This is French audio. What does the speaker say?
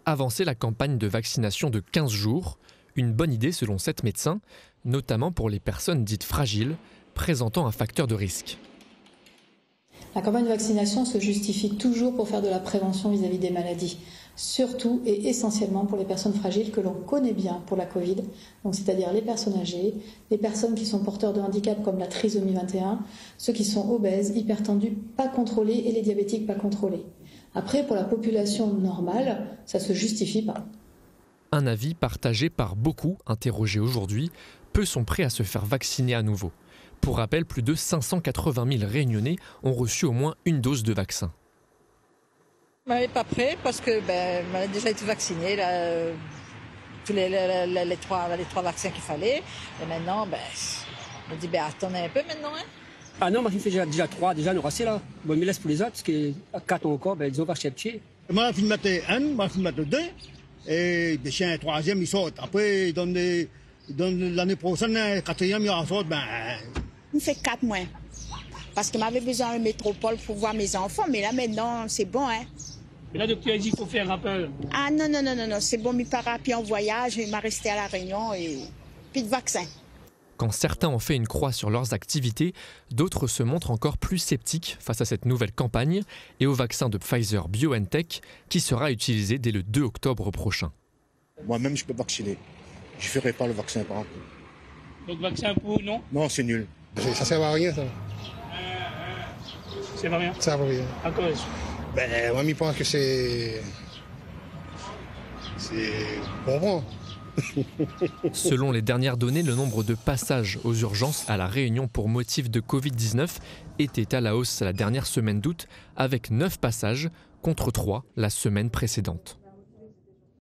avancer la campagne de vaccination de 15 jours. Une bonne idée selon cette médecin, notamment pour les personnes dites fragiles, présentant un facteur de risque. La campagne de vaccination se justifie toujours pour faire de la prévention vis-à-vis des maladies, surtout et essentiellement pour les personnes fragiles que l'on connaît bien pour la Covid, donc c'est-à-dire les personnes âgées, les personnes qui sont porteurs de handicap comme la trisomie 21, ceux qui sont obèses, hypertendus, pas contrôlés et les diabétiques pas contrôlés. Après, pour la population normale, ça ne se justifie pas. Un avis partagé par beaucoup interrogés aujourd'hui. Peu sont prêts à se faire vacciner à nouveau. Pour rappel, plus de 580 000 Réunionnais ont reçu au moins une dose de vaccin. Je ne suis pas prêt parce que j'ai déjà été vacciné, tous les trois vaccins qu'il fallait. Et maintenant, je me dis, attendez un peu maintenant. Hein. Ah non, moi je me fais déjà 3, déjà nous rasser là. Bon, je me laisse pour les autres, parce que à 4 encore, ils ont pas cherché. Moi, je vais mettre un, moi, je vais mettre 2. Et si un troisième, il saute. Après, l'année prochaine, un quatrième, il en saute. Il fait 4 mois. Parce que j'avais besoin de métropole pour voir mes enfants. Mais là, maintenant, c'est bon. Hein. Mais là, le docteur a dit qu'il faut faire un peu. Ah non, c'est bon, mes parents, puis en voyage, il m'a resté à La Réunion et puis de vaccin. Quand certains ont fait une croix sur leurs activités, d'autres se montrent encore plus sceptiques face à cette nouvelle campagne et au vaccin de Pfizer-BioNTech qui sera utilisé dès le 2 octobre prochain. Moi-même, je peux vacciner. Je ne ferai pas le vaccin par exemple. Donc vaccin pour non? Non, c'est nul. Ça ne sert à rien, ça. Ça sert à rien? Ça sert à rien. À cause? Moi, je pense que c'est bon. Selon les dernières données, le nombre de passages aux urgences à La Réunion pour motif de Covid-19 était à la hausse la dernière semaine d'août, avec 9 passages contre 3 la semaine précédente.